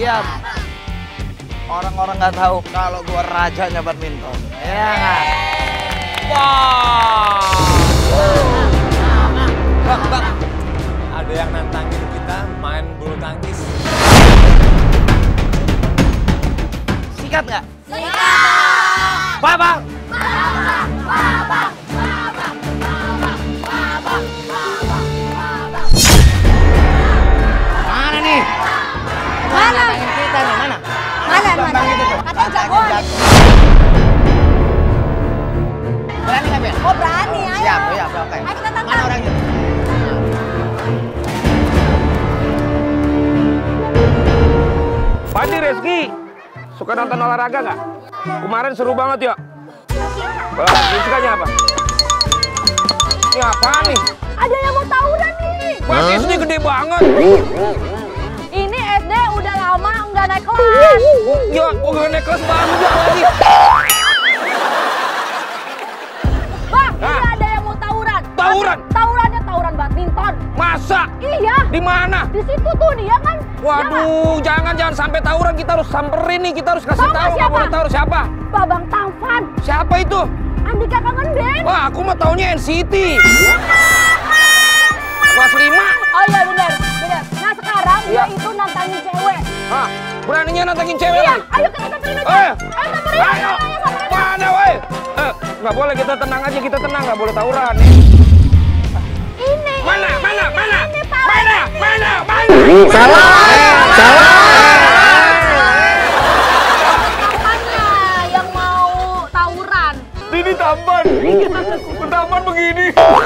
Biar orang-orang nggak tahu kalau gua rajanya badminton. Ya nggak? Wah. Bang, ada yang nantangin kita main bulu tangkis. Sikat nggak? Sikat! Babang! Mana nih? Mana? Kita nih, mana? Mana? Katanya jagoan. Berani nggak, Ben? Oh berani, ayo. Siap, oke. Ayo kita tantang. Mana orangnya? Padi Reski, suka nonton olahraga nggak? Kemarin seru banget ya. Sukanya apa? Ini apaan nih? Ada yang mau tawuran nih. Mas SD gede banget. Ini SD udah lama nggak naik kelas. Ya, kok gak naik kelas bangga lagi. Bang, ini ada yang mau tawuran. Tawuran? Tawurannya tawuran badminton. Masa? Iya. Di mana? Di situ tuh dia kan. Waduh, jangan sampai tawuran, kita harus samperin nih, kita harus kasih Tahu nggak tahu, nggak siapa? boleh tahu siapa. Babang Tampan. Siapa itu? Andika Kangen Den. Wah, aku mah taunya NCT. Kelas 5. Oh iya benar. Nah sekarang dia Iya. itu nantangin cewek. Hah, beraninya nantangin cewek Iya, lagi? ayo kita samperin aja. Ayo. Ayo samperin. Ayo, samperin. mana woi? Nggak boleh, kita tenang aja, kita tenang, nggak boleh tawuran. Ini. Mana? Ini Pak. Mana? Salah! Kampanye yang mau tawuran. Ini tampan. Tampan begini.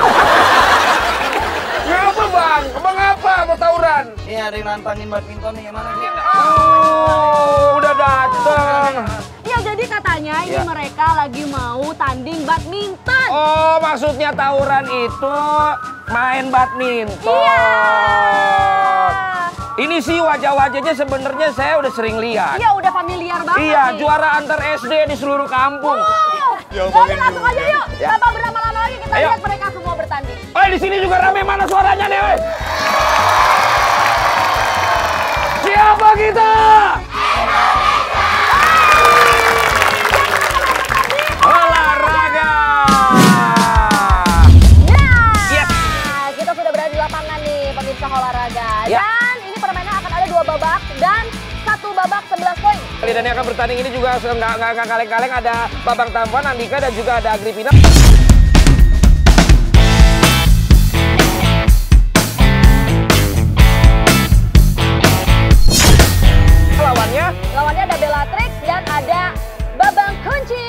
Ngapa bang? Abang apa mau tawuran? Ini ada yang nantangin badminton nih, mana nih? Oh, udah datang. Iya jadi katanya ini Iya. mereka lagi mau tanding badminton. Oh, maksudnya tawuran itu main badminton. Iya. Ini sih wajah-wajahnya sebenarnya saya udah sering lihat. Iya udah familiar banget Iya, nih. juara antar SD di seluruh kampung. Wow. Jadi langsung aja yuk. Ya. Tanpa berlama-lama lagi kita Ayo. lihat mereka semua bertanding. Oh, di sini juga rame, mana suaranya nih, weh? Siapa kita? Olahraga. Nah, Yes. kita sudah berada di lapangan nih pemirsa olahraga. Ya. Dan ini permainan akan ada 2 babak dan 1 babak 11 poin. Dan yang akan bertanding ini juga nggak kaleng-kaleng, ada Babang Tampan, Andika, dan juga ada Agripina. Lawannya ada Bellatrix dan ada Babang Kunci.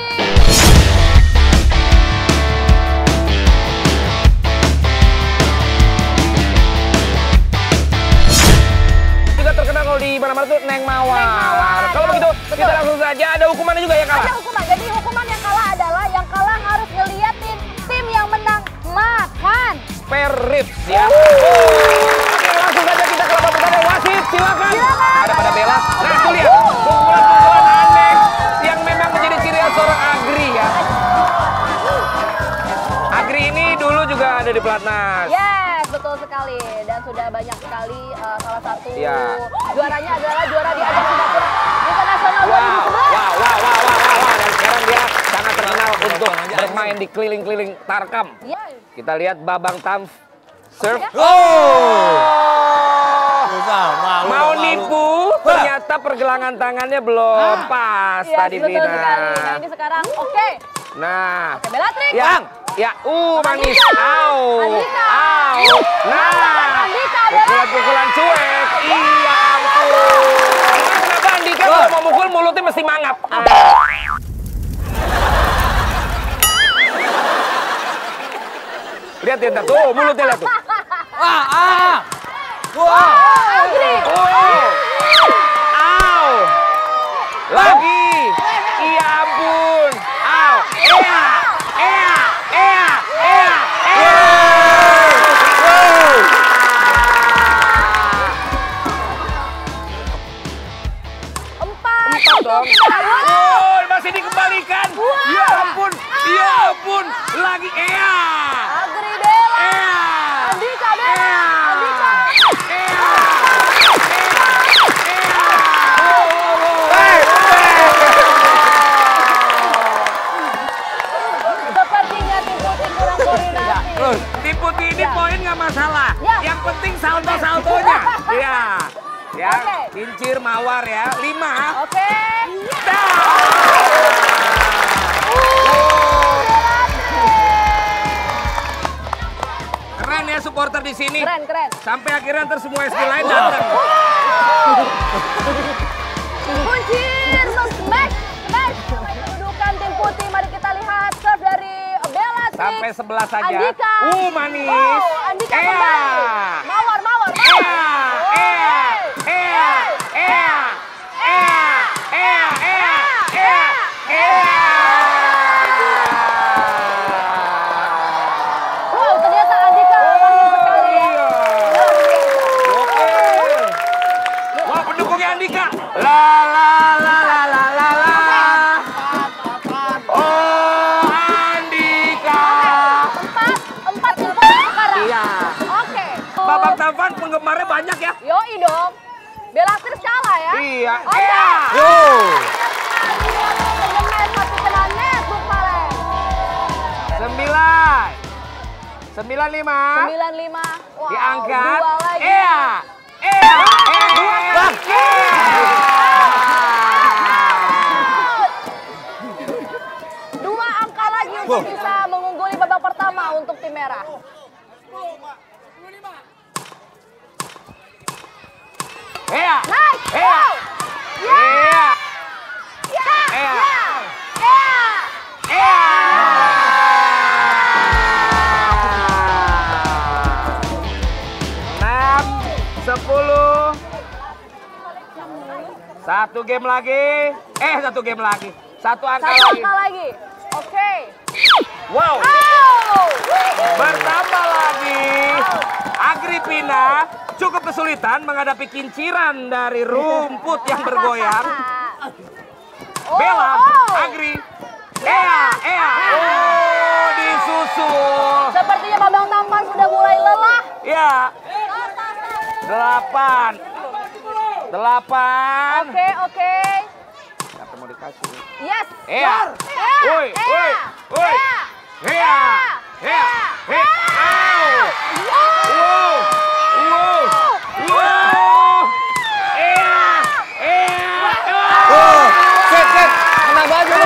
Juga terkenal kalau di mana-mana tuh Neng Mawar. Kalau begitu, Betul. kita langsung saja, ada hukumannya juga ya kalah. Ada hukuman. Jadi hukuman yang kalah adalah yang kalah harus ngeliatin tim yang menang makan. Spare ribs ya. Oke, langsung saja kita ke babak pertama. Wasit, silakan. Ada pada Bella. Nah, tuh lihat. Pukulan-pukulan aneh yang memang menjadi ciri khas seorang Agri ya. Agri ini dulu juga ada di Pelatnas. Yes, betul sekali. Dan sudah banyak sekali salah satu Iya. juaranya adalah juara di ajang Singapura Internasional 2011. Wow. Dan sekarang dia sangat terkenal untuk bermain di keliling-keliling Tarkam. Iya. Kita lihat Babang Tam serve. Oh. Susah, Mau nipu, ternyata pergelangan tangannya belum pas Yes, tadi betul Vina. sekali. Nah ini sekarang oke. Nah, Oke, Bellatrix. ya, manis. Andika. Au, Andika. au. Nah, Andika, pukulan-pukulan cuek. Iya ampun. Kenapa Andika kalau mau mukul mulutnya mesti mangap? Lihat ya, tuh mulutnya lihat tuh. Agri. Au. Lagi. Iya ampun. Au. Empat dong. Oh, masih dikembalikan. Ya ampun. Ya ampun. Lagi Agri Bella. Andika Bella. Andika. Terus. Tim putih ini poin nggak masalah. Ya. Yang penting salto-saltonya. Iya. Ya, Oke. kincir mawar ya. 5. Oke. Keren ya supporter di sini. Keren, keren. Sampai akhirnya ntar semua SD lain datang. Kuncir, smash, smash. Kedudukan tim putih, mari kita lihat serve dari Bellatrix. Sampai 11 saja. Andika. Manis. Wow, Andika kembali. Mawar, mawar, mawar. Wow, ternyata Andika mahir sekali ya. Wah, pendukungnya Andika. La la la la la la la. Oh, Andika. Empat sekarang. Iya. Oke. Babak tampan penggemarnya banyak ya. Yoi dong. Bellatrix kalah ya. Iya. Oke. Iya. Pemain satu kena net, Bung Palen. 9. 95. 95. Wow, Diangkat. 2 lagi. Iya. Dua angka lagi untuk bisa mengungguli babak pertama untuk tim merah. Iya. Nice. Iya. Wow. Iya. Ya. Iya. Ya. Ya. 10. Satu game lagi. Satu game lagi. Satu angka Satu lagi. angka lagi. Oke. Wow. Oh. Bertambah lagi. Agripina cukup kesulitan menghadapi kinciran dari rumput yang bergoyang. Bella, Agri. Oh, disusul. Sepertinya babak tampan sudah mulai lelah. Ya. 8. Oke. Siapa mau dikasih? Yes. Iya. Woi. Iya. Set. Kena baju.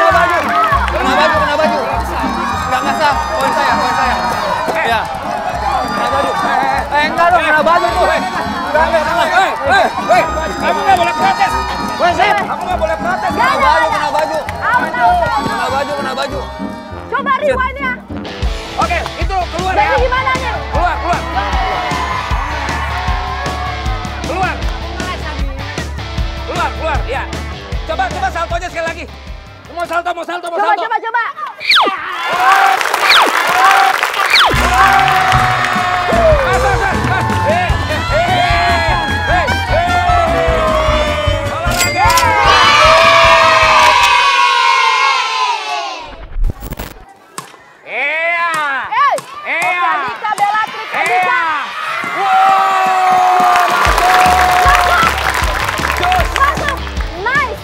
Enggak sah. Poin saya. Ya. Kena baju. Enggak dong, kena baju tuh. Kamu nggak boleh protes. Kamu nggak boleh protes. Kena baju. Out. Kena baju. Coba rewind ya. Oke, itu keluar Jadi ya. gimana nih? Keluar. Ya. Coba saltonya sekali lagi. Mau salto. Coba. Andika, Bellatrix, Andika. Masuk. Nice.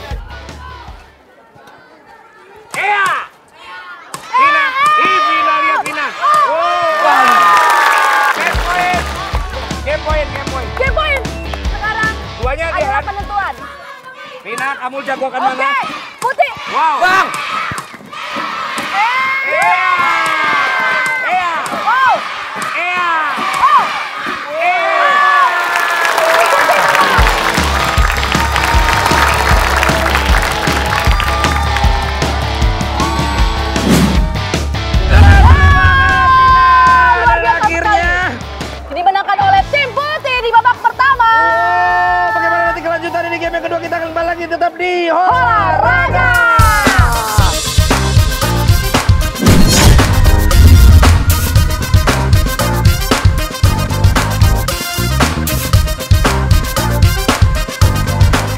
Game point. Sekarang Duanya dia adalah kan. penentuan. Vina, kamu jagokan Oke, mana? putih. Wow. Bang. Oh. Luar biasa sekali. Dimenangkan oleh tim putih di babak pertama. Bagaimana nanti kelanjutan ini game yang kedua kita akan kembali lagi tetap di Hola